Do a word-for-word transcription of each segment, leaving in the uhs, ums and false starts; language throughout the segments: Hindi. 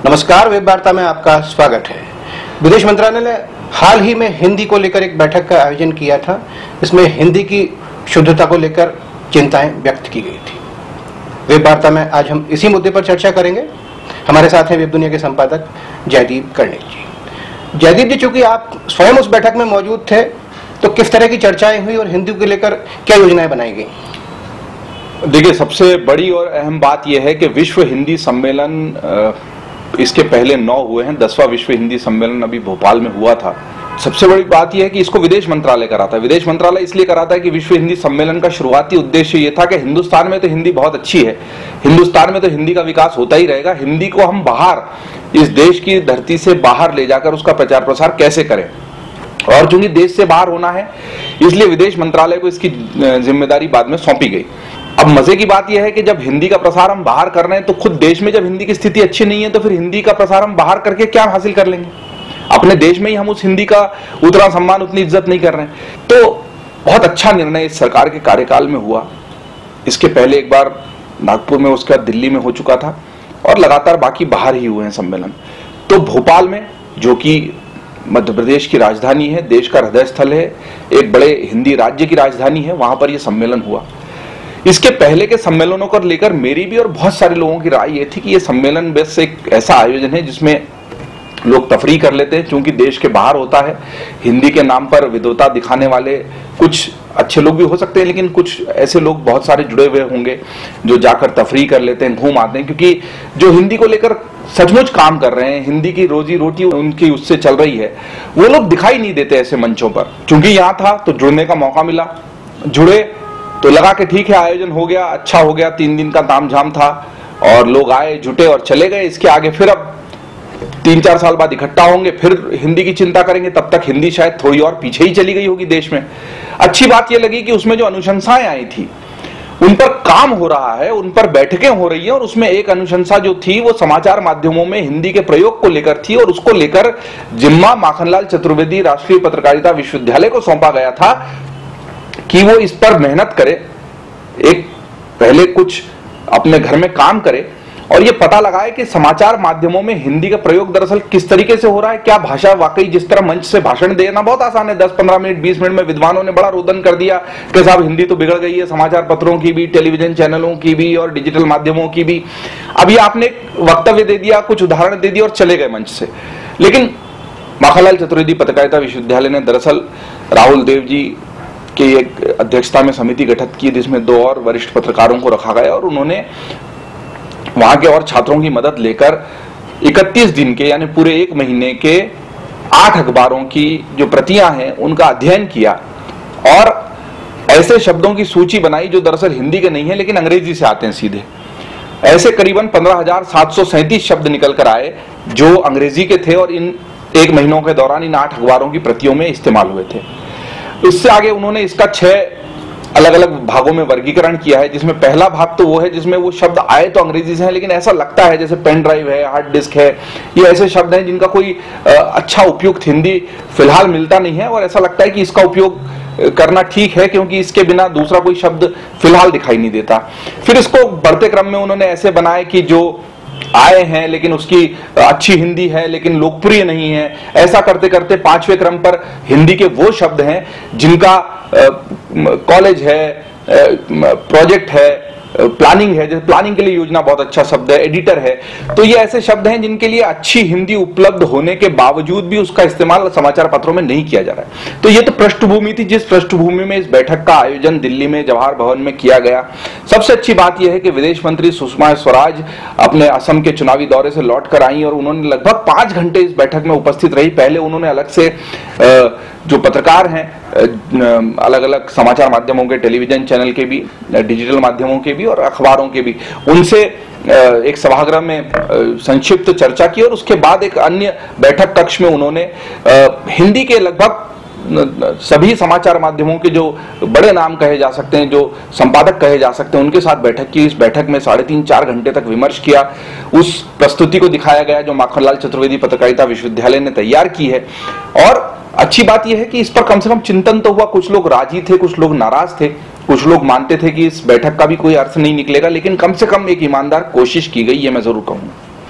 नमस्कार, वेब वार्ता में आपका स्वागत है। विदेश मंत्रालय ने हाल ही में हिंदी को लेकर एक बैठक का आयोजन किया था। इसमें हिंदी की शुद्धता को लेकर चिंताएं व्यक्त की गई थी। वेब वार्ता में आज हम इसी मुद्दे पर चर्चा करेंगे। हमारे साथ हैं वेब दुनिया के संपादक जयदीप कर्णिक जी। जयदीप जी, चूंकि आप स्वयं उस बैठक में मौजूद थे, तो किस तरह की चर्चाएं हुई और हिंदी को लेकर क्या योजनाएं बनाई गई? देखिए, सबसे बड़ी और अहम बात यह है कि विश्व हिंदी सम्मेलन इसके पहले नौ हुए हैं। दसवां विश्व हिंदी सम्मेलन अभी भोपाल में हुआ था। सबसे बड़ी बात यह है कि इसको विदेश मंत्रालय कराता है। विदेश मंत्रालय इसलिए कराता है कि विश्व हिंदी सम्मेलन का शुरुआती उद्देश्य यह था कि हिंदुस्तान में तो हिंदी बहुत अच्छी है, हिंदुस्तान में तो हिंदी का विकास होता ही रहेगा, हिंदी को हम बाहर, इस देश की धरती से बाहर ले जाकर उसका प्रचार प्रसार कैसे करें। और चूंकि देश से बाहर होना है, इसलिए विदेश मंत्रालय को इसकी जिम्मेदारी बाद में सौंपी गई। अब मजे की बात यह है कि जब हिंदी का प्रसार हम बाहर कर रहे हैं, तो खुद देश में जब हिंदी की स्थिति अच्छी नहीं है, तो फिर हिंदी का प्रसार हम बाहर करके क्या हासिल कर लेंगे? अपने देश में ही हम उस हिंदी का उतना सम्मान, उतनी इज्जत नहीं कर रहे हैं। तो बहुत अच्छा निर्णय इस सरकार के कार्यकाल में हुआ। इसके पहले एक बार नागपुर में, उसके बाद दिल्ली में हो चुका था और लगातार बाकी बाहर ही हुए हैं सम्मेलन। तो भोपाल में, जो कि मध्य प्रदेश की राजधानी है, देश का हृदय स्थल है, एक बड़े हिंदी राज्य की राजधानी है, वहां पर यह सम्मेलन हुआ। इसके पहले के सम्मेलनों को लेकर मेरी भी और बहुत सारे लोगों की राय ये थी कि यह सम्मेलन बस एक ऐसा आयोजन है जिसमें लोग तफरीह कर लेते हैं, क्योंकि देश के बाहर होता है। हिंदी के नाम पर विद्वता दिखाने वाले कुछ अच्छे लोग भी हो सकते हैं, लेकिन कुछ ऐसे लोग बहुत सारे जुड़े हुए होंगे जो जाकर तफरीह कर लेते हैं, घूम आते हैं, क्योंकि जो हिंदी को लेकर सचमुच काम कर रहे हैं, हिंदी की रोजी रोटी उनकी उससे चल रही है, वो लोग दिखाई नहीं देते ऐसे मंचों पर। क्योंकि यहाँ था तो जुड़ने का मौका मिला, जुड़े तो लगा कि ठीक है, आयोजन हो गया, अच्छा हो गया, तीन दिन का तामझाम था और लोग आए, जुटे और चले गए। इसके आगे फिर अब तीन चार साल बाद इकट्ठा होंगे, फिर हिंदी की चिंता करेंगे। तब तक हिंदी शायद थोड़ी और पीछे ही चली गई होगी देश में। अच्छी बात यह लगी कि उसमें जो अनुशंसाएं आई थी, उन पर काम हो रहा है, उन पर बैठकें हो रही हैं। और उसमें एक अनुशंसा जो थी वो समाचार माध्यमों में हिंदी के प्रयोग को लेकर थी, और उसको लेकर जिम्मा माखनलाल चतुर्वेदी राष्ट्रीय पत्रकारिता विश्वविद्यालय को सौंपा गया था कि वो इस पर मेहनत करे, एक पहले कुछ अपने घर में काम करे और ये पता लगाए कि समाचार माध्यमों में हिंदी का प्रयोग दरअसल किस तरीके से हो रहा है, क्या भाषा वाकई, जिस तरह मंच से भाषण देना बहुत आसान है, दस पंद्रह मिनट बीस मिनट में विद्वानों ने बड़ा रोदन कर दिया कि साहब हिंदी तो बिगड़ गई है, समाचार पत्रों की भी, टेलीविजन चैनलों की भी और डिजिटल माध्यमों की भी। अभी आपने एक वक्तव्य दे दिया, कुछ उदाहरण दे दिए और चले गए मंच से। लेकिन माखनलाल चतुर्वेदी पत्रकारिता विश्वविद्यालय ने दरअसल राहुल देव जी की एक अध्यक्षता में समिति गठित की, जिसमें दो और वरिष्ठ पत्रकारों को रखा गया और उन्होंने वहां के और छात्रों की मदद लेकर इकतीस दिन के, यानी पूरे एक महीने के आठ अखबारों की जो प्रतियां हैं उनका अध्ययन किया और ऐसे शब्दों की सूची बनाई जो दरअसल हिंदी के नहीं है लेकिन अंग्रेजी से आते हैं सीधे। ऐसे करीबन पंद्रह हजार सात सौ सैंतीस शब्द निकल कर आए जो अंग्रेजी के थे और इन एक महीनों के दौरान इन आठ अखबारों की प्रतियों में इस्तेमाल हुए थे। इससे आगे उन्होंने इसका छह अलग अलग भागों में वर्गीकरण किया है, जिसमें पहला भाग तो वो है जिसमें वो शब्द आए तो अंग्रेजी से हैं, लेकिन ऐसा लगता है जैसे पेन ड्राइव है, हार्ड डिस्क है, ये ऐसे शब्द हैं जिनका कोई अच्छा उपयुक्त हिंदी फिलहाल मिलता नहीं है और ऐसा लगता है कि इसका उपयोग करना ठीक है क्योंकि इसके बिना दूसरा कोई शब्द फिलहाल दिखाई नहीं देता। फिर इसको बढ़ते क्रम में उन्होंने ऐसे बनाए कि जो आए हैं लेकिन उसकी अच्छी हिंदी है लेकिन लोकप्रिय नहीं है। ऐसा करते करते पांचवें क्रम पर हिंदी के वो शब्द हैं जिनका कॉलेज है, प्रोजेक्ट है, प्लानिंग है, जैसे प्लानिंग के लिए योजना बहुत अच्छा शब्द है, एडिटर है। तो ये ऐसे शब्द हैं जिनके लिए अच्छी हिंदी उपलब्ध होने के बावजूद भी उसका इस्तेमाल समाचार पत्रों में नहीं किया जा रहा है। तो ये तो पृष्ठभूमि थी जिस पृष्ठभूमि में इस बैठक का आयोजन दिल्ली में जवाहर भवन में किया गया। सबसे अच्छी बात यह है कि विदेश मंत्री सुषमा स्वराज अपने असम के चुनावी दौरे से लौट कर आई और उन्होंने लगभग पांच घंटे इस बैठक में उपस्थित रही। पहले उन्होंने अलग से जो पत्रकार हैं अलग अलग समाचार माध्यमों के, टेलीविजन चैनल के भी, डिजिटल माध्यमों के भी और अखबारों के भी, उनसे एक सभागृह में संक्षिप्त चर्चा की और उसके बाद एक अन्य बैठक कक्ष में उन्होंने हिंदी के लगभग सभी समाचार माध्यमों के जो बड़े नाम कहे जा सकते हैं, जो संपादक कहे जा सकते हैं, उनके साथ बैठक की। इस बैठक में साढ़े तीन चार घंटे तक विमर्श किया। उस प्रस्तुति को दिखाया गया जो माखनलाल चतुर्वेदी पत्रकारिता विश्वविद्यालय ने तैयार की है। और अच्छी बात यह है कि इस पर कम से कम चिंतन तो हुआ। कुछ लोग राजी थे, कुछ लोग नाराज थे, कुछ लोग मानते थे कि इस बैठक का भी कोई अर्थ नहीं निकलेगा, लेकिन कम से कम एक ईमानदार कोशिश की गई, ये मैं जरूर कहूंगा।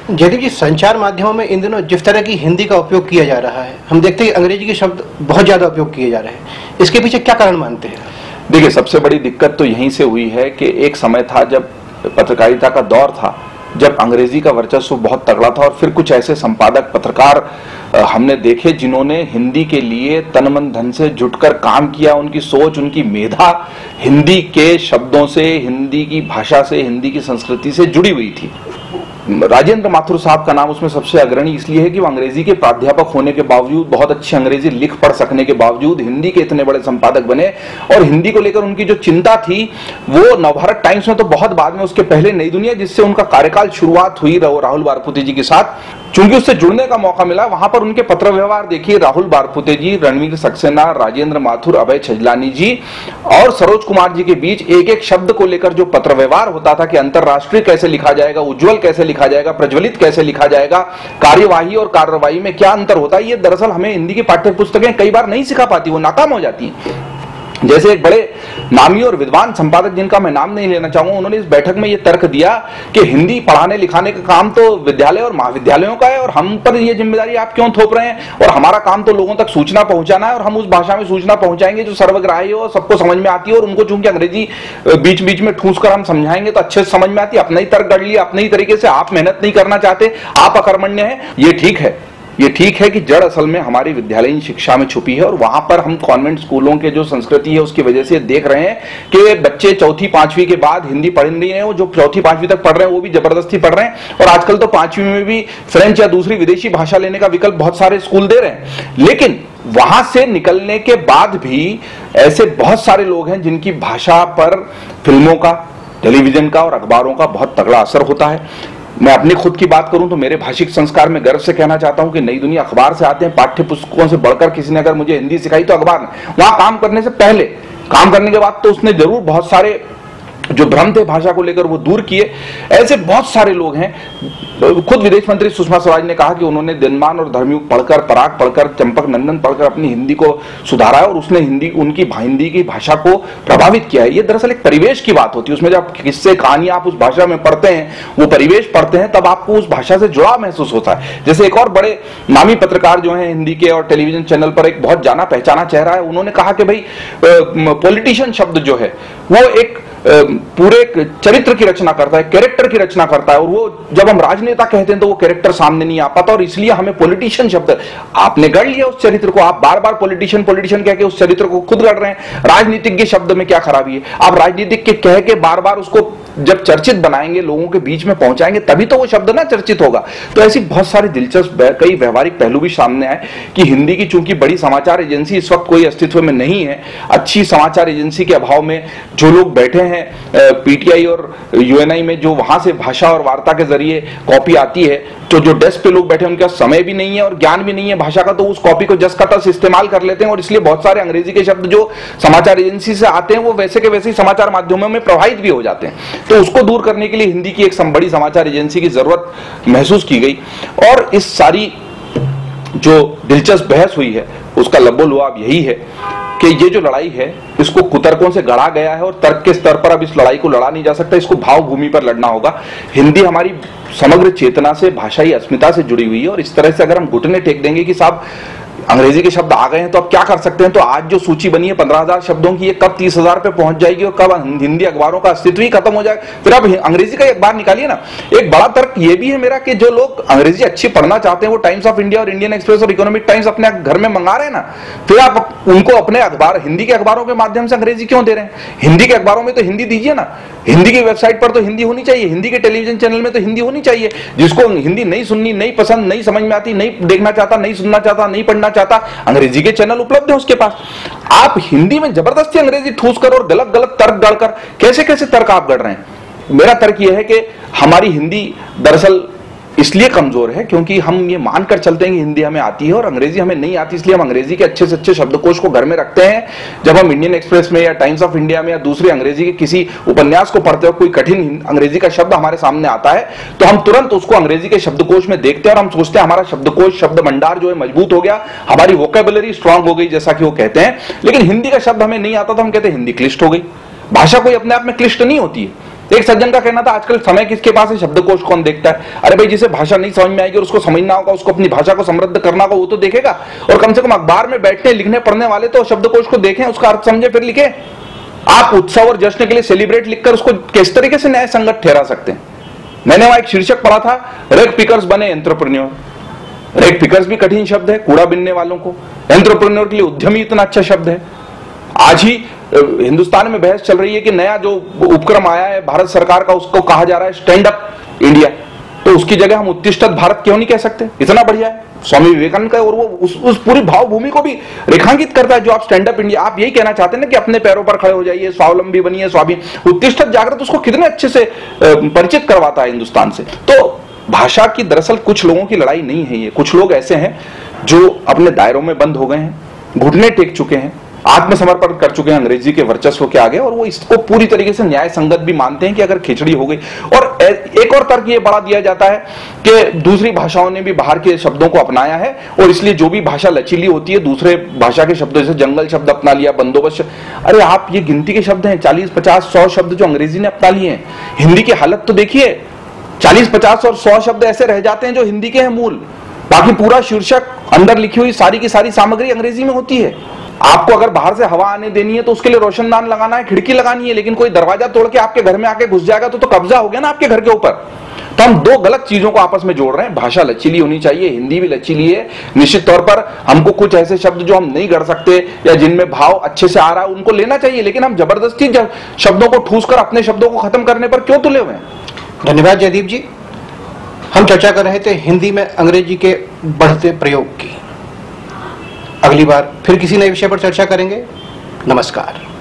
जयदीप जी, संचार माध्यमों में इन दिनों जिस तरह की हिंदी का उपयोग किया जा रहा है, हम देखते हैं अंग्रेजी के शब्द बहुत ज्यादा उपयोग किए जा रहे हैं, इसके पीछे क्या कारण मानते हैं? देखिए, सबसे बड़ी दिक्कत तो यहीं से हुई है कि एक समय था जब पत्रकारिता का दौर था, जब अंग्रेजी का वर्चस्व बहुत तगड़ा था, और फिर कुछ ऐसे संपादक पत्रकार हमने देखे जिन्होंने हिंदी के लिए तन मन धन से जुटकर काम किया। उनकी सोच, उनकी मेधा हिंदी के शब्दों से, हिंदी की भाषा से, हिंदी की संस्कृति से जुड़ी हुई थी। राजेंद्र माथुर साहब का नाम उसमें सबसे अग्रणी इसलिए है कि वो अंग्रेजी के प्राध्यापक होने के बावजूद, बहुत अच्छी अंग्रेजी लिख पढ़ सकने के बावजूद हिंदी के इतने बड़े संपादक बने, और हिंदी को लेकर उनकी जो चिंता थी वो नवभारत टाइम्स में तो बहुत बाद में, उसके पहले नई दुनिया जिससे उनका कार्यकाल शुरुआत हुई राहुल बारपुते जी के साथ, चूंकि उससे जुड़ने का मौका मिला, वहां पर उनके पत्र व्यवहार देखिए। राहुल बारपुते जी, रणवीर सक्सेना, राजेंद्र माथुर, अभय छजलानी जी और सरोज कुमार जी के बीच एक एक शब्द को लेकर जो पत्र व्यवहार होता था कि अंतरराष्ट्रीय कैसे लिखा जाएगा, उज्जवल कैसे लिखा जाएगा, प्रज्वलित कैसे लिखा जाएगा, कार्यवाही और कार्रवाई में क्या अंतर होता है, ये दरअसल हमें हिंदी की पाठ्य पुस्तकें कई बार नहीं सिखा पाती, वो नाकाम हो जाती हैं। जैसे एक बड़े नामी और विद्वान संपादक जिनका मैं नाम नहीं लेना चाहूंगा, उन्होंने इस बैठक में यह तर्क दिया कि हिंदी पढ़ाने लिखाने का काम तो विद्यालय और महाविद्यालयों का है, और हम पर यह जिम्मेदारी आप क्यों थोप रहे हैं, और हमारा काम तो लोगों तक सूचना पहुंचाना है, और हम उस भाषा में सूचना पहुंचाएंगे जो सर्वग्राही हो, सबको समझ में आती है, और उनको चूंकि अंग्रेजी बीच बीच में ठूस कर हम समझाएंगे तो अच्छे से समझ में आती है। अपना ही तर्क गढ़ लिया अपने ही तरीके से, आप मेहनत नहीं करना चाहते, आप अकर्मण्य हैं। ये ठीक है, ये ठीक है कि जड़ असल में हमारी विद्यालयीन शिक्षा में छुपी है, और वहां पर हम कॉन्वेंट स्कूलों के जो संस्कृति है उसकी वजह से देख रहे हैं कि बच्चे चौथी पांचवी के बाद हिंदी पढ़ नहीं रहे हैं, जो चौथी पांचवी तक पढ़ रहे हैं वो भी जबरदस्ती पढ़ रहे हैं, और आजकल तो पांचवी में भी फ्रेंच या दूसरी विदेशी भाषा लेने का विकल्प बहुत सारे स्कूल दे रहे हैं। लेकिन वहां से निकलने के बाद भी ऐसे बहुत सारे लोग हैं जिनकी भाषा पर फिल्मों का, टेलीविजन का और अखबारों का बहुत तगड़ा असर होता है। मैं अपनी खुद की बात करूं तो मेरे भाषिक संस्कार में गर्व से कहना चाहता हूं कि नई दुनिया अखबार से आते हैं। पाठ्य पुस्तकों से बढ़कर किसी ने अगर मुझे हिंदी सिखाई तो अखबार ने। वहां काम करने से पहले, काम करने के बाद तो उसने जरूर बहुत सारे जो भ्रम थे भाषा को लेकर वो दूर किए। ऐसे बहुत सारे लोग हैं। खुद विदेश मंत्री सुषमा स्वराज ने कहा कि उन्होंने दिनमान और धर्मयुग पढ़कर, पराग पढ़कर, चंपक नंदन पढ़कर अपनी हिंदी को सुधारा है, और उसने हिंदी उनकी हिंदी की भाषा को प्रभावित किया है। ये दरअसल एक परिवेश की बात होती है, उसमें जब किस्से कहानियां आप उस भाषा में पढ़ते हैं, वो परिवेश पढ़ते हैं, तब आपको उस भाषा से जुड़ाव महसूस होता है। जैसे एक और बड़े नामी पत्रकार जो है हिंदी के और टेलीविजन चैनल पर, एक बहुत जाना पहचाना चेहरा है, उन्होंने कहा कि भाई पॉलिटिशियन शब्द जो है वो एक पूरे चरित्र की रचना करता है, कैरेक्टर की रचना करता है, और वो जब हम राजनेता कहते हैं तो वो कैरेक्टर सामने नहीं आ पाता, और इसलिए हमें पॉलिटिशियन शब्द, आपने गढ़ लिया उस चरित्र को, आप बार बार पॉलिटिशियन पॉलिटिशियन कह के उस चरित्र को खुद गढ़ रहे हैं। राजनीतिज्ञ शब्द में क्या खराबी है? आप राजनीतिक के कह के बार बार उसको जब चर्चित बनाएंगे, लोगों के बीच में पहुंचाएंगे, तभी तो वो शब्द ना चर्चित होगा। तो ऐसी बहुत सारी दिलचस्प कई व्यवहारिक पहलू भी सामने आए कि हिंदी की चूंकि बड़ी समाचार एजेंसी इस वक्त कोई अस्तित्व में नहीं है, अच्छी समाचार एजेंसी के अभाव में जो लोग बैठे हैं पीटीआई और यूएनआई में, जो वहां से भाषा और वार्ता के जरिए कॉपी आती है, तो जो डेस्क पे लोग बैठे हैं उनका समय भी नहीं है और ज्ञान भी नहीं है भाषा का, तो उस कॉपी को जस का तस इस्तेमाल कर लेते हैं, और इसलिए बहुत सारे अंग्रेजी के शब्द जो समाचार एजेंसी से आते हैं वो वैसे के वैसे ही समाचार माध्यमों में प्रभावित भी हो जाते हैं। तो उसको दूर करने के लिए हिंदी की एक बड़ी समाचार एजेंसी की जरूरत महसूस की गई, और इस सारी जो दिलचस्प बहस हुई है उसका लब्बो-लुआब यही है कि ये जो लड़ाई है इसको कुतर्कों से गढ़ा गया है, और तर्क के स्तर पर अब इस लड़ाई को लड़ा नहीं जा सकता, इसको भाव भूमि पर लड़ना होगा। हिंदी हमारी समग्र चेतना से, भाषाई अस्मिता से जुड़ी हुई है, और इस तरह से अगर हम घुटने टेक देंगे कि साहब अंग्रेजी के शब्द आ गए हैं तो अब क्या कर सकते हैं, तो आज जो सूची बनी है पंद्रह हजार शब्दों की, ये कब तीस हजार पे पहुंच जाएगी, और कब हिंदी अखबारों का अस्तित्व ही खत्म हो जाएगा। फिर अब अंग्रेजी का अखबार निकालिए ना। एक बड़ा तर्क ये भी है मेरा कि जो लोग अंग्रेजी अच्छी पढ़ना चाहते हैं वो टाइम्स ऑफ इंडिया और इंडियन एक्सप्रेस और इकोनॉमिक टाइम्स अपने घर में मंगा रहे हैं ना, फिर आप उनको अपने अखबार, हिंदी के अखबारों के माध्यम से अंग्रेजी क्यों दे रहे हैं? हिंदी के अखबारों में तो हिंदी दीजिए ना, हिंदी की वेबसाइट पर तो हिंदी होनी चाहिए, हिंदी के टेलीविजन चैनल में तो हिंदी होनी चाहिए। जिसको हिंदी नहीं सुननी, नहीं पसंद, नहीं समझ में आती, नहीं देखना चाहता, नहीं सुनना चाहता, नहीं पढ़ना चाहता, अंग्रेजी के चैनल उपलब्ध है उसके पास। आप हिंदी में जबरदस्ती अंग्रेजी ठूस कर और गलत गलत तर्क गढ़कर, कैसे कैसे तर्क आप गढ़ रहे हैं? मेरा तर्क यह है कि हमारी हिंदी दरअसल इसलिए कमजोर है क्योंकि हम ये मानकर चलते हैं कि हिंदी हमें आती है और अंग्रेजी हमें नहीं आती, इसलिए हम अंग्रेजी के अच्छे से अच्छे शब्दकोश को घर में रखते हैं। जब हम इंडियन एक्सप्रेस में या टाइम्स ऑफ इंडिया में या दूसरे अंग्रेजी के किसी उपन्यास को पढ़ते हो, कोई कठिन अंग्रेजी का शब्द हमारे सामने आता है तो हम तुरंत उसको अंग्रेजी के शब्दकोश में देखते हैं और हम सोचते हैं हमारा शब्दकोश, शब्द भंडार जो है मजबूत हो गया, हमारी वोकेबुलरी स्ट्रांग हो गई, जैसा कि वो कहते हैं। लेकिन हिंदी का शब्द हमें नहीं आता तो हम कहते हैं हिंदी क्लिष्ट हो गई। भाषा कोई अपने आप में क्लिष्ट नहीं होती है। एक सज्जन का कहना था, आजकल समय किसके पास है, शब्दकोश कौन देखता है। अरे भाई, जिसे भाषा नहीं समझ में आएगी और उसको समझना होगा, उसको अपनी भाषा को समृद्ध करना होगा, वो तो देखेगा। और कम से कम अखबार में बैठने लिखने पढ़ने वाले तो शब्दकोश को देखें, उसका अर्थ समझे, फिर लिखे। आप उत्सव और जश्न के लिए सेलिब्रेट लिखकर उसको किस तरीके से न्याय संगत ठहरा सकते हैं। मैंने वहां एक शीर्षक पढ़ा था, रेग पिकर्स बने एंटरप्रेन्योर। रेग पिकर्स भी कठिन शब्द है, कूड़ा बिनने वालों को। एंटरप्रेन्योर के लिए उद्यमी इतना अच्छा शब्द है। आज ही हिंदुस्तान में बहस चल रही है कि नया जो उपक्रम आया है भारत सरकार का, उसको कहा जा रहा है स्टैंड अप इंडिया। तो उसकी जगह हम उत्तिष्ठत भारत क्यों नहीं कह सकते? इतना बढ़िया है स्वामी विवेकानंद का, और वो उस, उस पूरी भावभूमि को भी रेखांकित करता है जो आप स्टैंड अप इंडिया, आप यही कहना चाहते हैं ना कि अपने पैरों पर खड़े हो जाइए, स्वावलंबी बनिए, स्वामी उत्तिष्ठत जागृत, उसको कितने अच्छे से परिचित करवाता है हिंदुस्तान से। तो भाषा की दरअसल कुछ लोगों की लड़ाई नहीं है ये। कुछ लोग ऐसे हैं जो अपने दायरों में बंद हो गए हैं, घुटने टेक चुके हैं, आत्मसमर्पण कर चुके हैं अंग्रेजी के वर्चस्व के आगे, और वो इसको पूरी तरीके से न्याय संगत भी मानते हैं कि अगर खिचड़ी हो गई। और एक और तर्क ये बढ़ा दिया जाता है कि दूसरी भाषाओं ने भी बाहर के शब्दों को अपनाया है, और इसलिए जो भी भाषा लचीली होती है दूसरे भाषा के शब्दों, जैसे जंगल शब्द अपना लिया, बंदोबस्त। अरे आप ये गिनती के शब्द हैं, चालीस पचास सौ शब्द जो अंग्रेजी ने अपना लिए हैं। हिंदी की हालत तो देखिए, चालीस पचास और सौ शब्द ऐसे रह जाते हैं जो हिंदी के हैं मूल, बाकी पूरा शीर्षक, अंदर लिखी हुई सारी की सारी सामग्री अंग्रेजी में होती है। आपको अगर बाहर से हवा आने देनी है तो उसके लिए रोशनदान लगाना है, खिड़की लगानी है, लेकिन कोई दरवाजा तोड़ के आपके घर में आके घुस जाएगा तो तो कब्जा हो गया ना आपके घर के ऊपर। तो हम दो गलत चीजों को आपस में जोड़ रहे हैं। भाषा लचीली होनी चाहिए, हिंदी भी लचीली है। निश्चित तौर पर हमको कुछ ऐसे शब्द जो हम नहीं कर सकते या जिनमें भाव अच्छे से आ रहा है उनको लेना चाहिए, लेकिन हम जबरदस्ती शब्दों को ठूस कर अपने शब्दों को खत्म करने पर क्यों तुले हुए हैं? धन्यवाद जयदीप जी। हम चर्चा कर रहे थे हिंदी में अंग्रेजी के बढ़ते प्रयोग की। अगली बार फिर किसी नए विषय पर चर्चा करेंगे। नमस्कार।